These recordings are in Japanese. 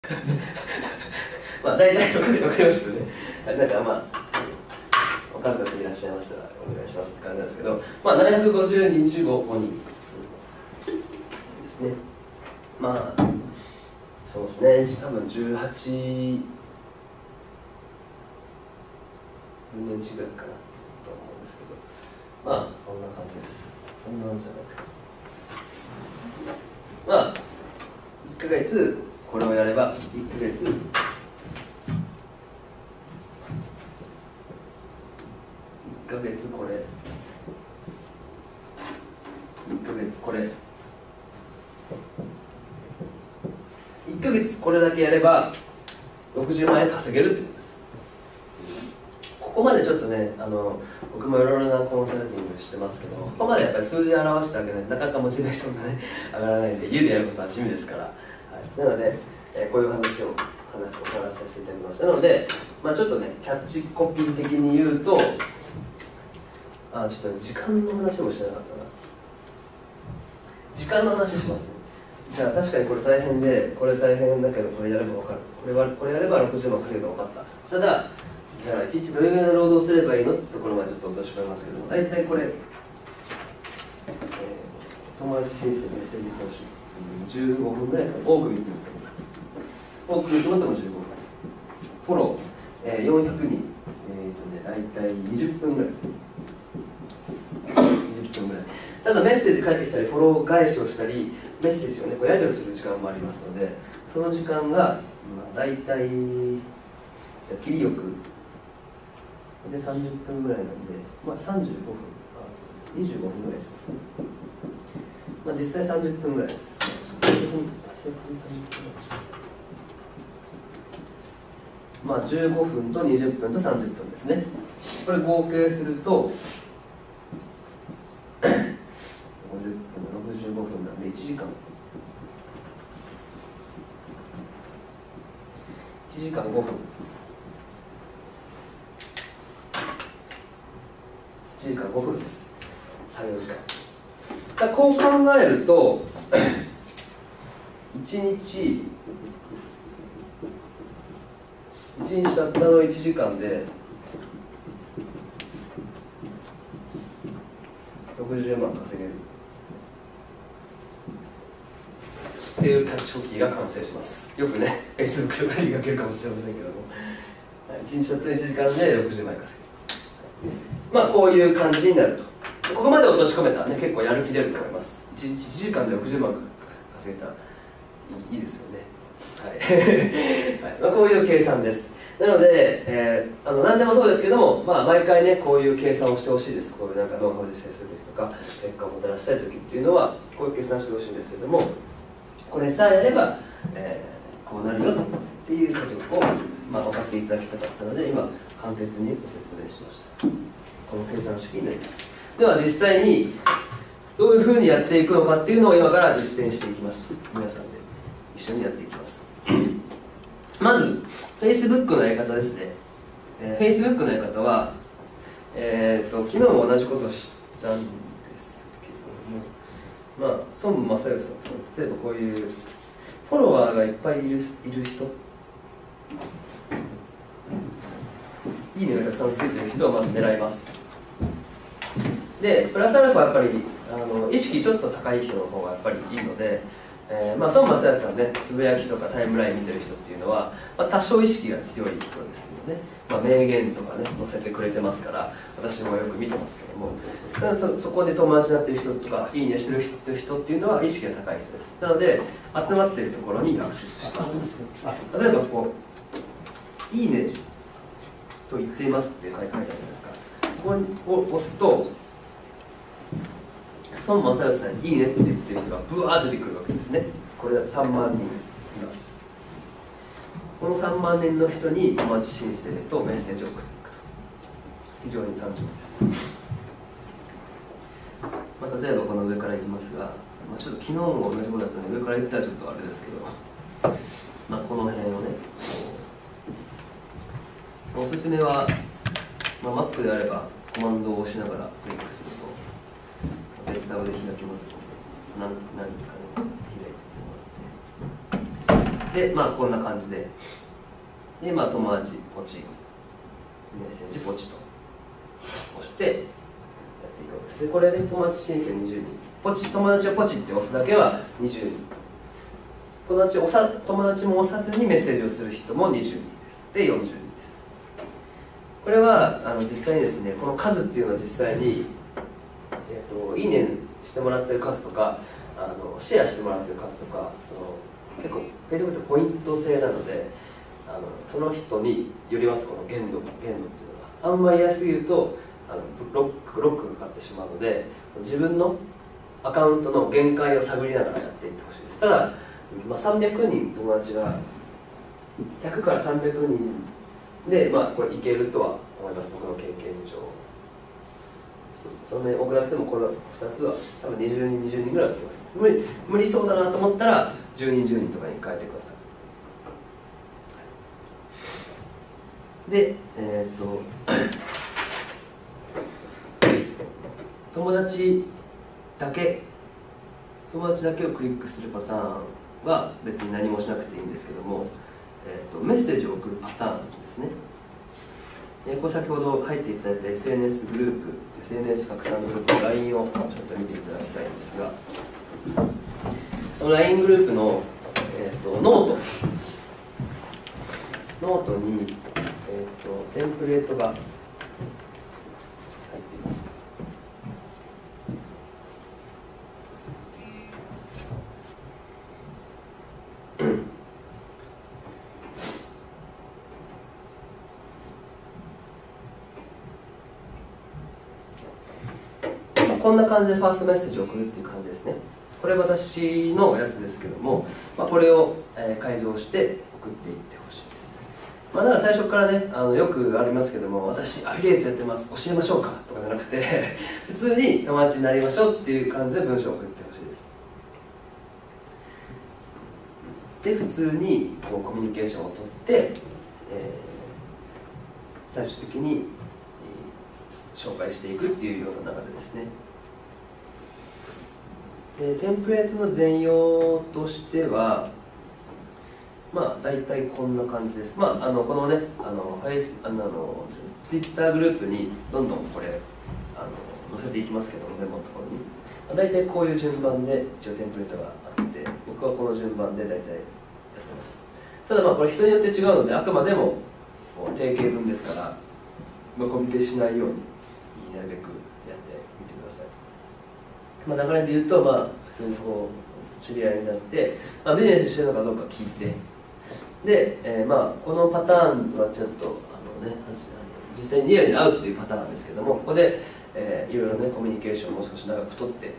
まあ大体わかりますよね。なんかまあ分かる方いらっしゃいましたらお願いしますって感じなんですけど、まあ750人中5人ですね。まあそうですね、多分18分の1ぐらいかなと思うんですけど、まあそんな感じです。そんな感じじゃないか。まあ1ヶ月これをやれば1ヶ月これ1ヶ月これ1ヶ月これだけやれば60万円稼げるってことです。ここまでちょっとね、僕もいろいろなコンサルティングしてますけど、ここまでやっぱり数字で表してあげないとなかなかモチベーションがね上がらないんで、家でやることは地味ですから、はい、なので、こういう話をお話しさせていただきました。なので、まあ、ちょっとねキャッチコピー的に言うと、ちょっと時間の話もしてなかったな。時間の話しますね。じゃあ確かにこれ大変で、これ大変だけどこれやれば分かる、これやれば60万かければ分かった。ただじゃあ1日どれぐらいの労働すればいいのってところまでちょっと落とし込みますけども、大体これ、友達申請メッセージ送信15分ぐらいですかね。多く見積もっても15分、フォロー、400人、大体20分ぐらいですね。20分ぐらい。ただメッセージ返ってきたりフォロー返しをしたりメッセージをねこうやり取りする時間もありますので、その時間が、大体じゃあ切りよくで30分ぐらいなんで、35分、25分ぐらいしますね。実際30分ぐらいです。15分と20分と30分ですね。これ合計すると50分、65分なんで1時間。1時間5分。1時間5分です。作業時間。こう考えると、1日たったの1時間で60万稼げるっていうキャッチコピーが完成します。よくね Facebook とかに見かけるかもしれませんけども、1日たった1時間で60万円稼げる。こういう感じになると。ここまで落とし込めたらね結構やる気出ると思います。1日1時間で60万稼げたらいいですよね。はいこういう計算です。なので、何でもそうですけども、毎回ねこういう計算をしてほしいです。こういうなんかノウハウ実践するときとか結果をもたらしたいときっていうのはこういう計算してほしいんですけども、これさえやれば、こうなるよっていうことを、分かっていただきたかったので今簡潔にご説明しました。この計算式になります。では実際にどういうふうにやっていくのかっていうのを今から実践していきます。皆さんで一緒にやっていきます。まず Facebook のやり方ですね。Facebook のやり方は、昨日も同じことをしたんですけども、孫正義さんと例えばこういうフォロワーがいっぱいいる人、いいねがたくさんついてる人はまず狙います。でプラスアルファやっぱり意識ちょっと高い人の方がやっぱりいいので、孫正義さんねつぶやきとかタイムライン見てる人っていうのは、多少意識が強い人ですよね。名言とかね載せてくれてますから私もよく見てますけども、そこで友達になってる人とかいいねしてる人っていうのは意識が高い人です。なので集まっているところにアクセスしています。例えばこういいねと言っていますって書いてあるじゃないですか。ここを押すと孫正義さんにいいねって言ってる人がブワーッと出てくるわけですね。これ3万人います。この3万人の人にお待ち申請とメッセージを送っていくと非常に単純です。例えばこの上からいきますが、ちょっと昨日も同じことだったので上から言ったらちょっとあれですけど、この辺をねおすすめは、Mac であればコマンドを押しながらクリックすると別タブで開きますので、何かね開いていってもらって、 でまあこんな感じで、まあ友達ポチ、メッセージポチと押してやっていくわけです。でこれで友達申請20人、友達をポチって押すだけは20人、友達も押さずにメッセージをする人も20人です。で40人です。これは実際にですね、この数っていうのは実際に、いいねしてもらってる数とかシェアしてもらってる数とか、結構 Facebook ってポイント制なのでその人によります。この限度っていうのがあんまりやりすぎるとロックがかかってしまうので、自分のアカウントの限界を探りながらやっていってほしいです。ただ、300人友達が100から300人で、これいけるとは思います。僕の経験上そんなに多くなくてもこの2つは多分20人ぐらいはできます。無理そうだなと思ったら10人10人とかに変えてください。で友達だけをクリックするパターンは別に何もしなくていいんですけども、メッセージを送るパターンですね。これ先ほど入っていただいた SNS グループ、SNS 拡散グループの LINE をちょっと見ていただきたいんですが、この LINE グループの、ノートに、テンプレートが入っています。こんな感じでファーストメッセージを送るっていう感じですね。これ私のやつですけども、これを改造して送っていってほしいです。だから最初からねよくありますけども、私アフィリエイトやってます教えましょうかとかじゃなくて普通に友達になりましょうっていう感じで文章を送ってほしいです。で普通にコミュニケーションをとって、最終的に紹介していくっていうような流れですね。テンプレートの全容としては大体こんな感じです。このねTwitter グループにどんどんこれ載せていきますけども、メモのところに大体こういう順番で一応テンプレートがあって、僕はこの順番で大体やってます。ただこれ人によって違うので、あくまでも定型文ですから、コピペしないようになるべくやってみてください。流れで言うと、普通に知り合いになって、ビジネスしてるのかどうか聞いて、で、このパターンはちょっと実際にリアルに会うっていうパターンなんですけども、ここで、いろいろねコミュニケーションをもう少し長くとって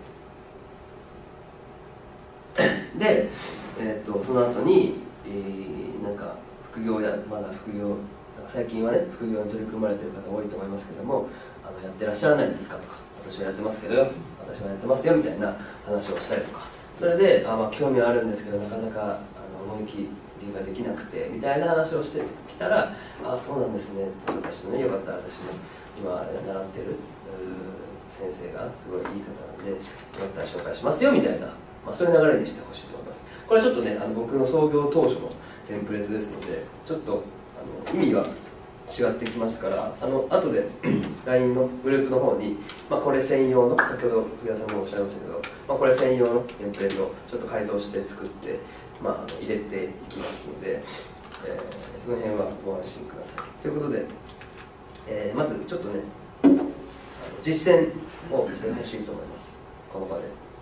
で、その後に、副業や最近はね副業に取り組まれている方多いと思いますけども、やってらっしゃらないんですかとか、私はやってますけどよ、私はやってますよみたいな話をしたりとか、それで興味はあるんですけどなかなか思い切りができなくてみたいな話をしてきたら、そうなんですね、私のねよかったら私の今習ってる先生がすごいいい方なんでよかったら紹介しますよみたいな、そういう流れにしてほしいと思います。これはちょっとね僕の創業当初のテンプレートですので、ちょっと意味は違ってきますから、後で LINE のグループの方に、これ専用の、先ほど福田さんもおっしゃいましたけど、これ専用のテンプレートをちょっと改造して作って、入れていきますので、その辺はご安心ください。ということで、まずちょっとね実践をしてほしいと思います、この場で。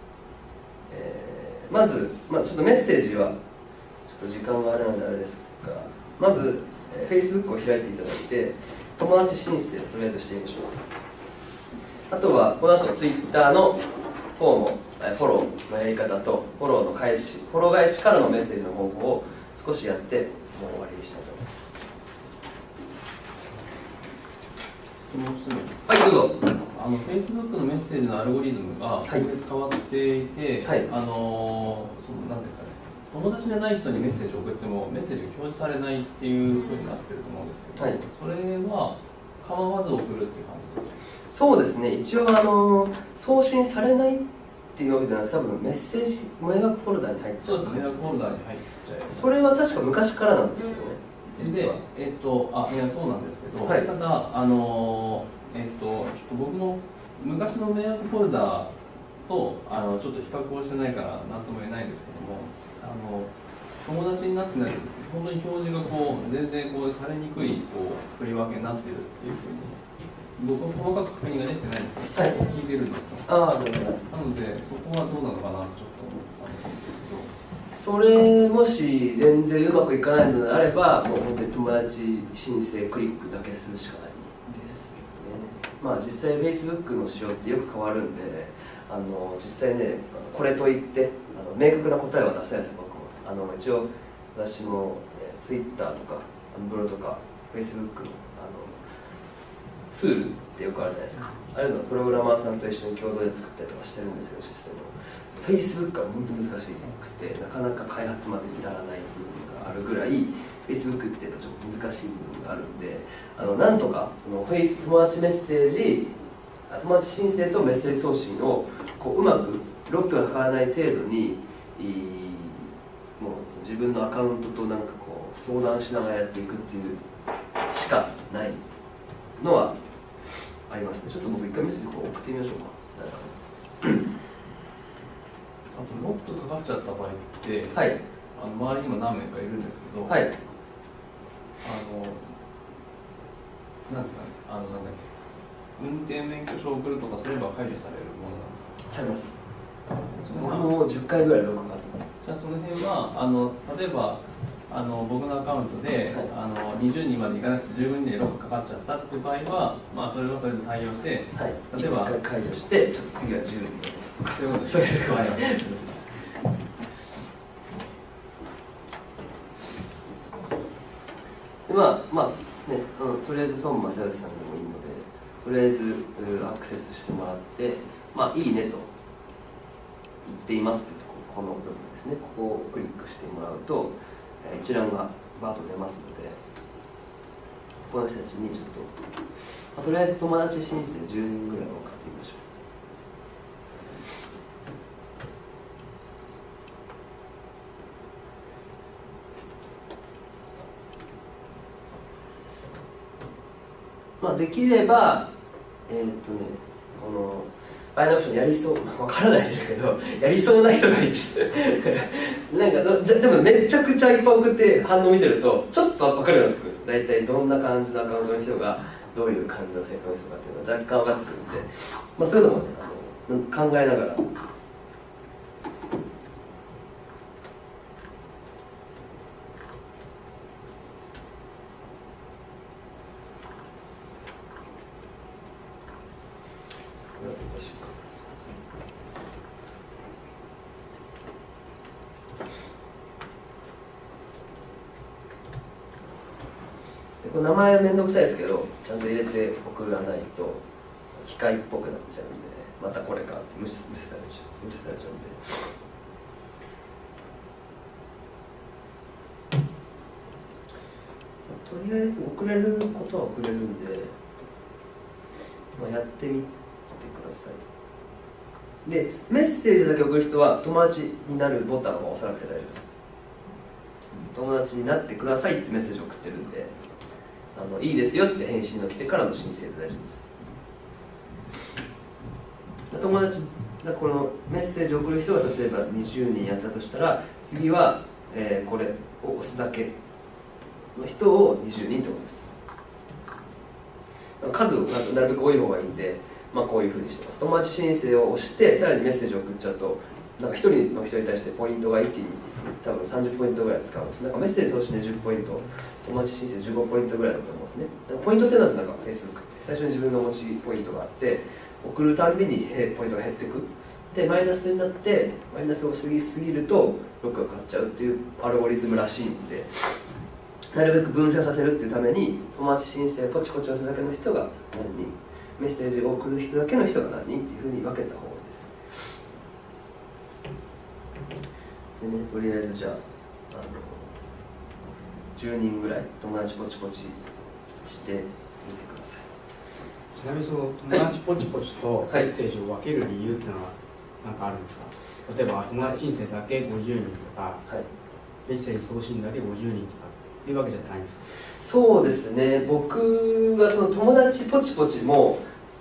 まず、ちょっとメッセージはちょっと時間があれなんであれですが、まずFacebook を開いていただいて、友達申請をとりあえずしてみましょう。あとはこの後 Twitter の方もフォローのやり方とフォロー返しからのメッセージの方法を少しやってもう終わりにしたいと思います。 質問してもいいですか？はい、どうぞ。 Facebook のメッセージのアルゴリズムが今月変わっていて、何ですかね、友達でない人にメッセージを送ってもメッセージが表示されないっていうふうになってると思うんですけど、それは構わず送るっていう感じですか？ そうですね、一応送信されないっっていうわけじゃなくて、多分メッセージ迷惑フォルダに入っちゃう。 そうです、迷惑フォルダに入っちゃいます。 それは確か昔からなんですよね。 で、いやそうなんですけど、 はい、 ただちょっと僕も昔の迷惑フォルダとちょっと比較をしてないから何とも言えないんですけども、友達になってない、本当に表示が全然されにくい振り分けになってるっていうふうに。僕も細かく確認ができてないんですけど、はい、聞いてるんですよ。なので、そこはどうなのかなとちょっと思ったんですけど。 それもし全然うまくいかないのであれば、もう本当に友達申請クリックだけするしかないですよね。まあ実際 Facebook の仕様ってよく変わるんで、実際ね、これといって明確な答えは出せないです。僕も一応私も、Twitter とかブログとか Facebook のツールってよくあるじゃないですか。ああいうのはプログラマーさんと一緒に共同で作ったりとかしてるんですけど、システムを Facebook は本当に難しくて、なかなか開発まで至らない部分があるぐらい Facebook っていうのはちょっと難しい部分があるんで、なんとかその友達メッセージ、友達申請とメッセージ送信をうまくロックがかからない程度にもう自分のアカウントと相談しながらやっていくっていうしかないのはありますね。ちょっと僕一回メッセージ送ってみましょうか。 あとロックかかっちゃった場合って、 はい、 周りにも何名かいるんですけど、 はい、 なんですかね、なんだっけ、運転免許証を送るとかすれば解除されるものなんですか？ されます。僕も10回ぐらいロックかかってます。 じゃあその辺は例えば僕のアカウントで、はい、20人までいかなくて15人でロックかかっちゃったっていう場合は、まあ、それはそれで対応して、 はい、 例えば 1回解除してちょっと次は10人落とすとか、 そういうことですね。 まあね、とりあえず孫正義さんでもいいので、とりあえずアクセスしてもらって、まあいいねと言っていますっていうところ、この部分ですね、ここをクリックしてもらうと一覧がバーッと出ますので、この人たちにちょっと、とりあえず友達申請10人ぐらいを送ってみましょう。まあ、できれば、このバイナオプションやりそう、わからないですけど、やりそうな人がいいですなんかでもめちゃくちゃいっぱい送って反応見てると、ちょっと分かるようになってくるんですよ。大体どんな感じのアカウントの人が、どういう感じの性格の人かっていうのが若干分かってくるんで、まあ、そういうのも、ね、考えながら。名前めんどくさいですけど、ちゃんと入れて送らないと機械っぽくなっちゃうんで、またこれかって無視されちゃうんで、とりあえず送れることは送れるんで、まあ、やってみてください。で、メッセージだけ送る人は友達になるボタンを押さなくて大丈夫です。友達になってくださいってメッセージを送ってるんで、いいですよって返信が来てからの申請で大丈夫です。友達このメッセージを送る人が例えば20人やったとしたら、次は、これを押すだけの人を20人ってことです。数をなるべく多い方がいいんで、まあ、こういうふうにしてます。友達申請を押してさらにメッセージを送っちゃうと、なんか1人の人に対してポイントが一気に多分30ポイントぐらい使うんです。なんかメッセージ送信で10ポイント、友達申請15ポイントぐらいだと思うんですね。ポイント制なんです。なんか Facebook って最初に自分の持ちポイントがあって、送るたんびにポイントが減っていく。でマイナスになって、マイナスを過ぎるとロックがかかっちゃうっていうアルゴリズムらしいんで、なるべく分散させるっていうために、友達申請ポチポチ押すだけの人が何人、メッセージを送る人だけの人が何人っていうふうに分けた方がいいです。でね、とりあえずじゃあ10人ぐらい友達ポチポチしてみてください。 ちなみにその友達ポチポチとメッセージを分ける理由っていうのはなんかあるんですか？例えば友達申請だけ50人とか、 はい、 メッセージ送信だけ50人とかっていうわけじゃないんですか？ そうですね、僕がその友達ポチポチも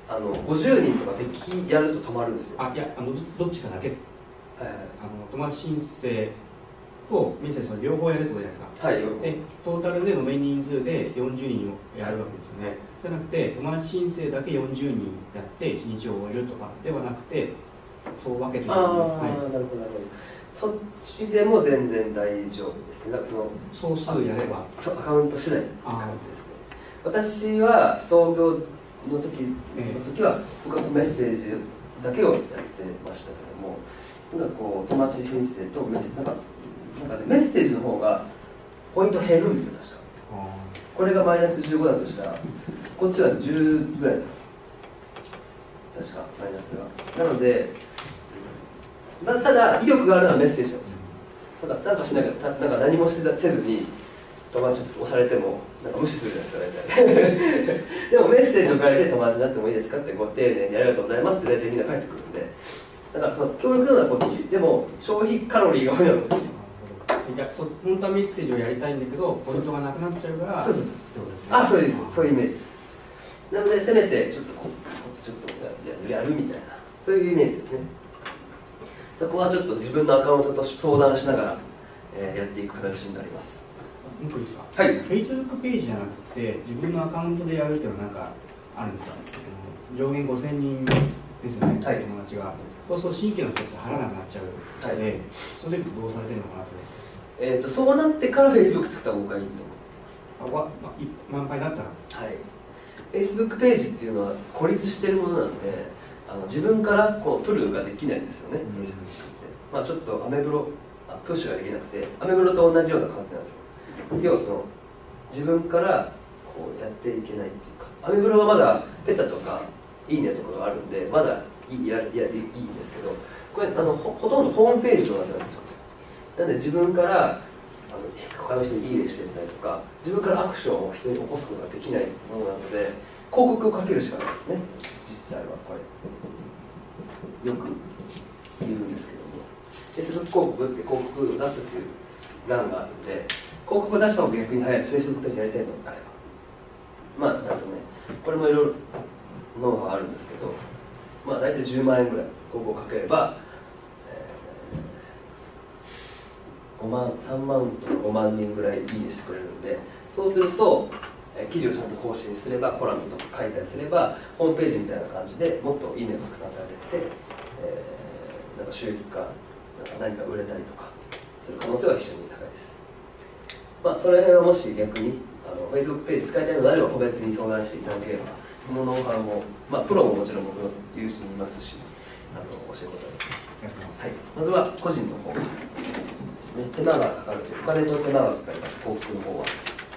50人とかやると止まるんですよ。 いやどっちかだけ、 はいはい、 友達申請とメッセージの両方やるってことじゃないですか。 はい、 でトータルでのメ人数で40人をやるわけですよね。じゃなくて友達申請だけ40人やって1日を終えるとかではなくて、そう分けてなるほどなるほど。そっちでも全然大丈夫ですね。なんか総数やればアカウント次第って感じですね。私は創業の時は僕はメッセージだけをやってましたけども、なんかこう友達申請とメッセージなんかね、メッセージの方がポイント減るんですよ、確か。これがマイナス15だとしたらこっちは10ぐらいです、確かマイナスが。なのでただ威力があるのはメッセージなんですよ。なんかしなきゃ、なんか何もせずに友達押されてもなんか無視するじゃないですか、大体でもメッセージを変えて友達になってもいいですかってご丁寧にありがとうございますって大体みんな返ってくるんで、だからその協力なのはこっちでも消費カロリーが多いのはこっち。 いや本当はメッセージをやりたいんだけどポイントがなくなっちゃうから、 そうです、そういうイメージです。なのでせめてちょっとちょっとやるみたいな、そういうイメージですね。そこはちょっと自分のアカウントと相談しながら、やっていく形になります。 もう一個いいですか？ はい。 Facebook ページじゃなくて自分のアカウントでやるっていうのは何かあるんですか？上限5000人ですよね、はい、友達が。そうすると新規の人って入らなくなっちゃうので、はい、それでどうされてるのかなと。 そうなってから Facebook 作った方がいいと思ってます。 満杯だったら、 はい、Facebook ページっていうのは孤立しているものなんで、自分からこうプルができないんですよね、Facebook って。まあちょっとアメブロプッシュができなくて、アメブロと同じような感じなんですよ。要は自分からこうやっていけないっていうか、アメブロはまだペタとかいいねとかがあるんでまだいいんですけど、これほとんどホームページとなってるんですよ。なので自分から他の人にいいねしてみたりとか、自分からアクションを人に起こすことができないものなので、広告をかけるしかないですね。実際はこれよく言うんですけども、Facebook 広告って広告を出すっていう欄があるので、広告を出した方が逆に早いです。 Facebook ページやりたいのであれば、まあなんとね、これもいろいろノウハウあるんですけど、まあ大体10万円ぐらい広告をかければ、3万とか5万人ぐらいいいねしてくれるんで、そうすると記事をちゃんと更新すれば、コラムとか書いたりすれば、ホームページみたいな感じでもっといいねが拡散されていって、なんか収益化、何か売れたりとかする可能性は非常に高いです。まあその辺はもし逆にFacebook ページ使いたいのであれば個別に相談していただければ、そのノウハウも、まあ、プロももちろん僕の友人にいますし、教えることができます。はい、まずは個人の方ですね。手間がかかるという、お金と手間がかかります、広告の方は。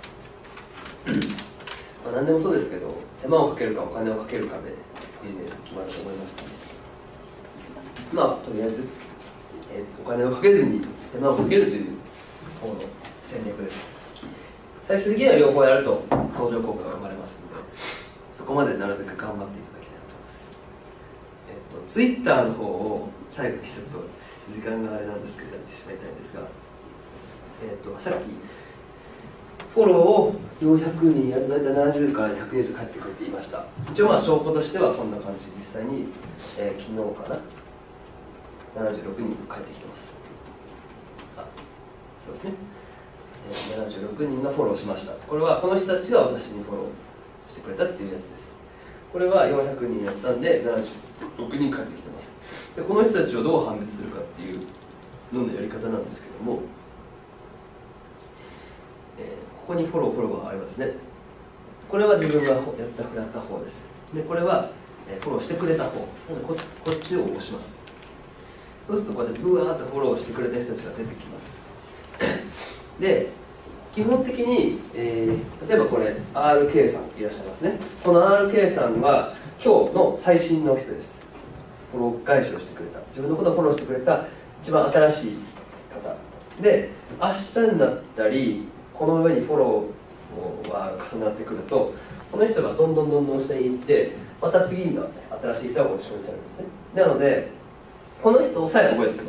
まあ何でもそうですけど、手間をかけるかお金をかけるかでビジネス決まると思いますので、まあとりあえず、お金をかけずに手間をかけるという方の戦略です。最終的には両方やると相乗効果が生まれますので、そこまでなるべく頑張っていただきたいなと思います。Twitter の方を最後にちょっと時間があれなんですけどやってしまいたいんですが、さっきフォローを400人やると大体70から100以上返ってくるって言いました。一応まあ証拠としてはこんな感じ、実際に、昨日かな76人返ってきてます。そうですね、76人がフォローしました。これはこの人たちが私にフォローしてくれたっていうやつです。これは400人やったんで76人返ってきてます。でこの人たちをどう判別するかっていうののやり方なんですけども、ここにフォローがありますね。これは自分がやった方です。でこれはフォローしてくれた方なので、こっちを押します。そうするとこうやってブワーッとフォローしてくれた人たちが出てきます。で基本的に、例えばこれ RK さんいらっしゃいますね。この RK さんは今日の最新の人です。フォロー返しをしてくれた、自分のことをフォローしてくれた一番新しい方で、明日になったりこの上にフォローが重なってくると、この人がどんどん下に行って、また次の新しい人がご一緒にされるんですね。なのでこの人さえ覚えておけばいいって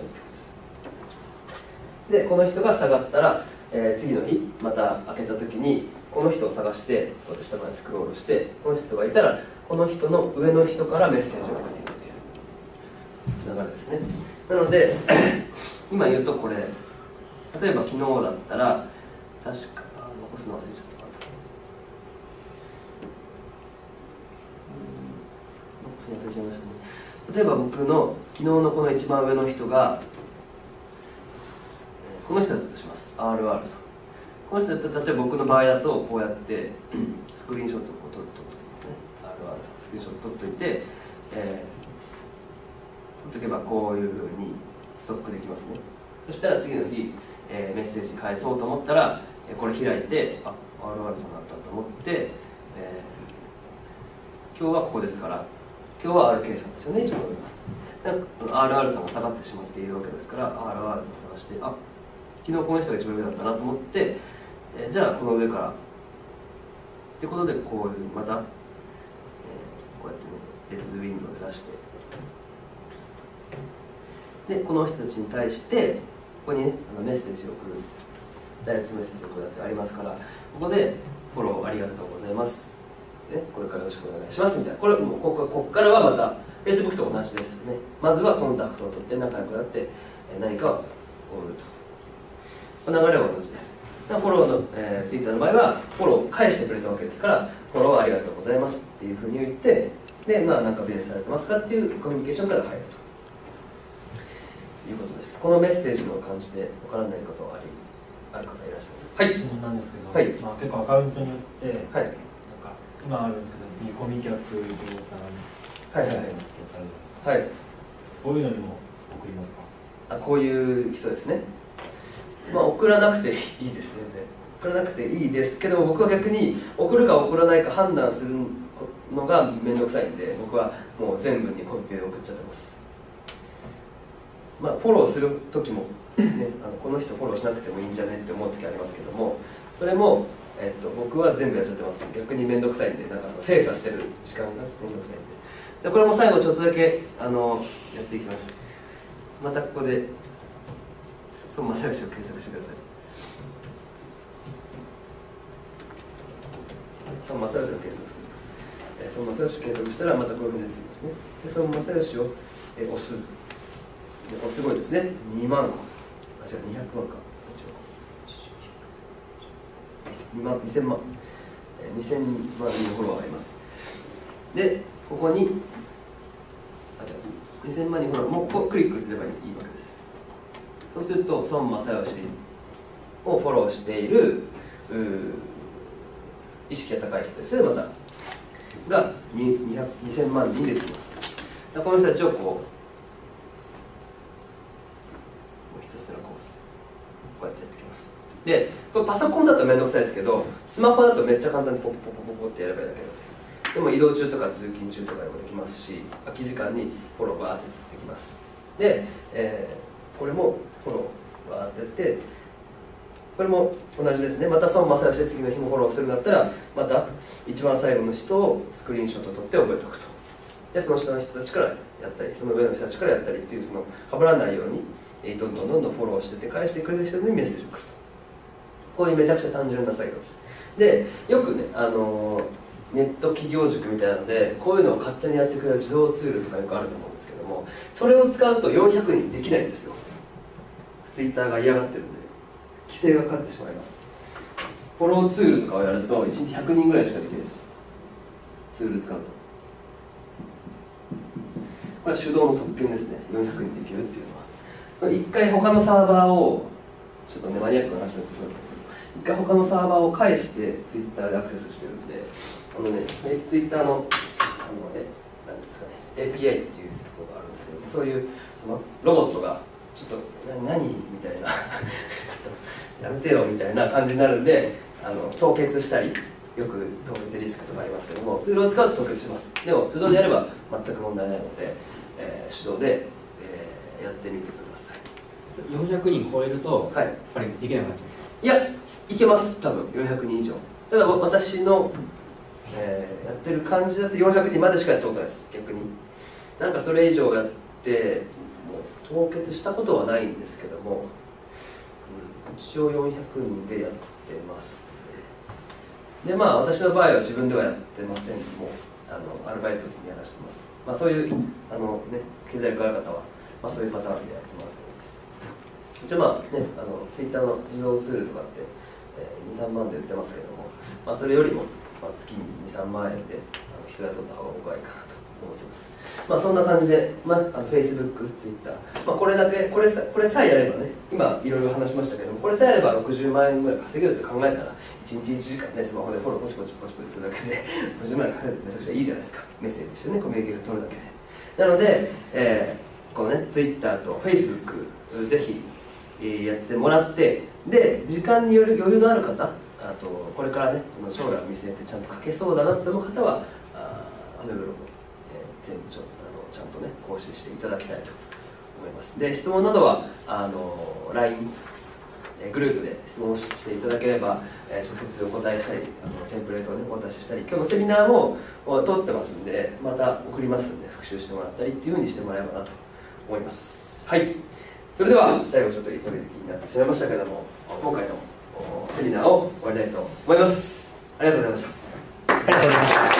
ことです。でこの人が下がったら、次の日また開けた時にこの人を探して下までスクロールして、この人がいたらこの人の上の人からメッセージを送っていくという流れですね。なので今言うとこれ、例えば昨日だったら確か残すの忘れちゃったかな、残すの忘れちゃいましたね。例えば僕の昨日のこの一番上の人がこの人だったとします。 RR さん。この人だったら例えば僕の場合だとこうやってスクリーンショットを撮っときますね。 RR さんスクリーンショット撮っといて、撮っとけばこういうふうにストックできますね。そしたら次の日、メッセージ返そうと思ったらこれ開いて、あ、RR さんだったと思って、今日はここですから、今日は RK さんですよね、一番上が RR さんが下がってしまっているわけですから、 RR さんを探して、あ、昨日この人が一番上だったなと思って、じゃあこの上からってことでこういうまた、こうやってね、別ウィンドウで出して、でこの人たちに対してここにねメッセージを送る、ダイレクトメッセージを送るやつがありますから、ここでフォローありがとうございます、ね、これからよろしくお願いしますみたいな、これもうここからはまた Facebook と同じですよね。まずはコンタクトを取って仲良くなって何かを送ると、流れは同じです。フォローの、Twitter の場合はフォローを返してくれたわけですから、フォローありがとうございますっていうふうに言って、で、なんかベースされてますかっていうコミュニケーションから入るということです。このメッセージの感じでわからないことはある方いらっしゃいますか？はい。 質問なんですけど、 はい、 結構アカウントによって、 はい、 なんか今あるんですけど、見込み客業さん、 はいはいはい、はい、 こういうのにも送りますか？ こういう人ですね。送らなくていいです、全然。送らなくていいですけども、僕は逆に送るか送らないか判断するのが面倒くさいんで、僕はもう全部にコピペで送っちゃってます。フォローする時も、ね、この人フォローしなくてもいいんじゃねって思う時ありますけども、それも、僕は全部やっちゃってます。逆に面倒くさいんで、精査してる時間が面倒くさいんで。これも最後ちょっとだけやっていきます。またここで孫正義を検索してください。孫正義を検索すると、孫正義を検索したらまたこういうふうに出てきますね。で孫正義を押す。すごいですね。2万、違う、200万か。2000万。2000万人フォロワーがいます。で、ここに、2000万人フォロワー、もうここクリックすればいいわけです。そうすると、孫正義をフォローしている意識が高い人ですね、また。が2000万人出てきます。この人たちをこうひたすらこうやってやってきます。で、これパソコンだと面倒くさいですけど、スマホだとめっちゃ簡単にポッポッポッポッってやればいいだけなので、でも移動中とか通勤中とかでもできますし、空き時間にフォローがーってできます。で、これもフォローがーってやって、これも同じですね。また孫正義で次の日もフォローするんだったら、また一番最後の人をスクリーンショット撮って覚えておくと。で、その下の人たちからやったり、その上の人たちからやったりっていう、その被らないようにどんどんフォローしてて、返してくれる人にメッセージを送ると。こういうめちゃくちゃ単純な作業です。で、よくね、ネット企業塾みたいなので、こういうのを勝手にやってくれる自動ツールとかよくあると思うんですけども、それを使うと400人できないんですよ。ツイッターが嫌がってるんで、規制がかかってしまいます。フォローツールとかをやると、1日100人ぐらいしかできないです。ツール使うと。これは手動の特権ですね。400人できるっていうのは。一回他のサーバーを、ちょっとね、マニアックな話になってしまうんですけど、一回他のサーバーを介して Twitter でアクセスしてるんで、Twitter の、なんですかね、API っていうところがあるんですけど、そういうそのロボットが、ちょっと何みたいな、ちょっとやめてよみたいな感じになるんで、凍結したり、よく凍結リスクとかありますけども、ツールを使うと凍結します。でも、手動でやれば全く問題ないので、手動で、やってみてください。 400人超えると、 はい、 やっぱりできなくなっちゃうんですか？ いや、いけます、多分400人以上。ただ私の、やってる感じだと400人までしかやったことないです、逆に。なんかそれ以上やって、 凍結したことはないんですけども、一応400人でやってます。でまあ私の場合は自分ではやってません。もうアルバイトにやらせてます。まあそういう経済力ある方は、まあ、そういうパターンでやってもらってます。一応まあねツイッターの自動ツールとかって、2、3万で売ってますけども、まあそれよりも、まあ、月に2、3万円で人雇った方が僕はいいかなと思ってます。まあそんな感じで、まあ、Facebook、Twitter、まあ、これさえやればね、今いろいろ話しましたけども、これさえやれば60万円ぐらい稼げるって考えたら、1日1時間ね、スマホでフォローポチポチポチポチするだけで50万円稼げるってめちゃくちゃいいじゃないですか。メッセージしてね、コミュニケーション取るだけで。なので、このね、Twitter と Facebook、ぜひやってもらって、で、時間による余裕のある方、あとこれからね、将来を見据えてちゃんと書けそうだなって思う方は、アメブログ、全部ちゃんとね、講習していただきたいと思います。で、質問などはLINE、グループで質問していただければ、直接お答えしたり、テンプレートをね、お渡ししたり、今日のセミナーも撮ってますんで、また送りますんで、復習してもらったりっていうふうにしてもらえばなと思います。はい。それでは、最後ちょっと急ぎ的になってしまいましたけども、今回のセミナーを終わりたいと思います。ありがとうございました。 ありがとうございました。